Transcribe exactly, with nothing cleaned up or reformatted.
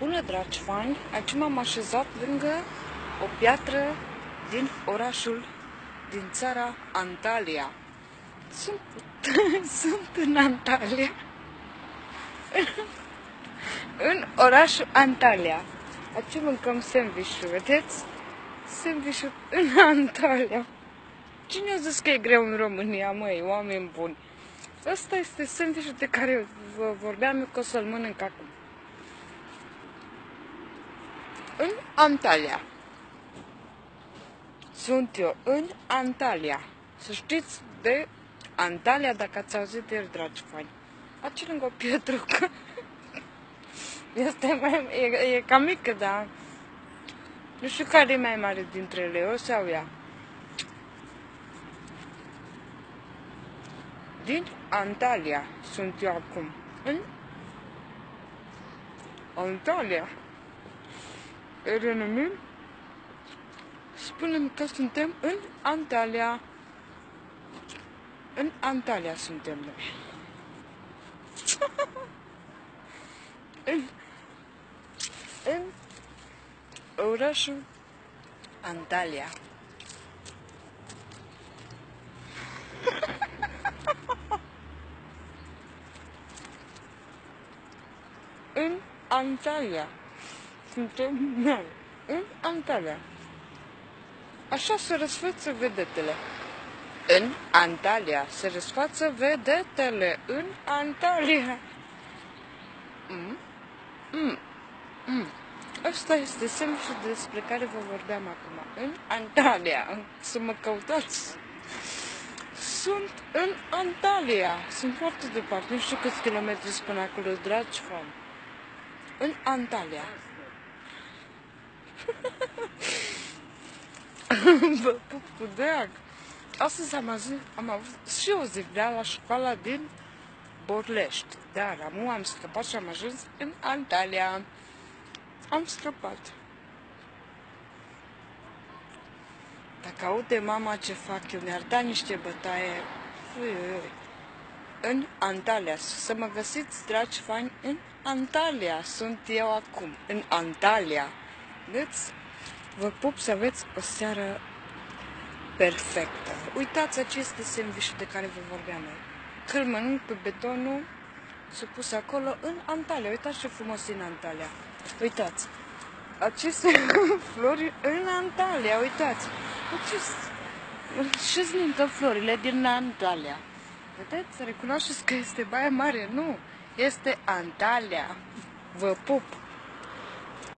Bună, dragi fani! Aici m-am așezat lângă o piatră din orașul, din țara Antalya. Sunt, sunt în Antalya. În orașul Antalya. Aici mâncăm sandwich-ul, vedeți? Sandwich-ul în Antalya. Cine a zis că e greu în România, măi, oameni buni? Ăsta este sandwich-ul de care vă vorbeam eu că o să-l mănânc acum. În Antalya. Sunt eu în Antalya. Să știți de Antalya, dacă ați auzit de el, dragi fani. Aici lângă o pietrucă. Este mai, e, e cam mică, dar nu știu care e mai mare dintre ele, o sau ea. Din Antalya sunt eu acum. În Antalya. E renumit. Spunem că suntem în Antalya. În Antalya suntem noi. în, în orașul Antalya. În Antalya suntem noi. În Antalya. Așa se răsfăță vedetele. În Antalya se răsfață vedetele. În Antalya. Mm? Mm. Mm. Asta este sandwich-ul despre care vă vorbeam acum. În Antalya. Să mă căutați. Sunt în Antalya. Sunt foarte departe. Nu știu câți kilometri sunt până acolo, dragi fani. În Antalya. Vă pup cu drag. Astăzi am, azi, am avut și o zi grea la școala din Borlești. Dar amu am scăpat și am ajuns în Antalya. Am scăpat. Dacă aude mama ce fac eu, mi-ar da niște bătaie. Ui, ui, ui. În Antalya. Să mă găsiți, dragi fani, în Antalya. Sunt eu acum. În Antalya. Vedeți? Vă pup, să aveți o seară perfectă. Uitați aceste sandwich de care vă vorbeam eu. Că-l mănânc pe betonul supus acolo în Antalya. Uitați ce frumos e în Antalya. Uitați. Aceste flori în Antalya. Uitați. Și sunt florile din Antalya. Vedeți? Recunoașteți că este Baia Mare? Nu. Este Antalya. Vă pup.